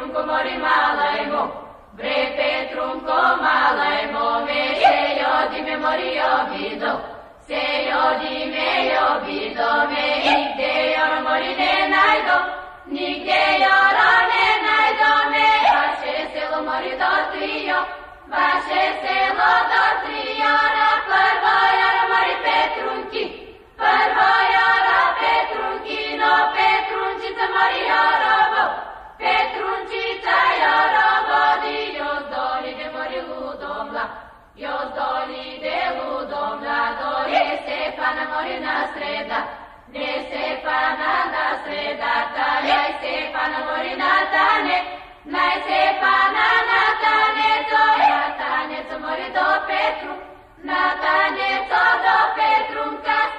Petrunco mori malajmo, bre Petrunco malajmo, me sejo di me mori obido, sejo di me obido, me nigde joro mori ne najdo, nigde joro ne najdo me, vaše selo mori do trio, vaše selo do trio, na prvo joro mori Petrunki, prvo joro Petrunki, no Petrunčica mori jorovo, Petrunčica jorovo, di još doli de mori ludomla, još doli de ludomla, do je Stefana mori na sreda, de Stefana na sreda, taj Stefana mori na tane, naj Stefana na tane, to ja tanjeco mori do Petru, na tanjeco do Petrunka,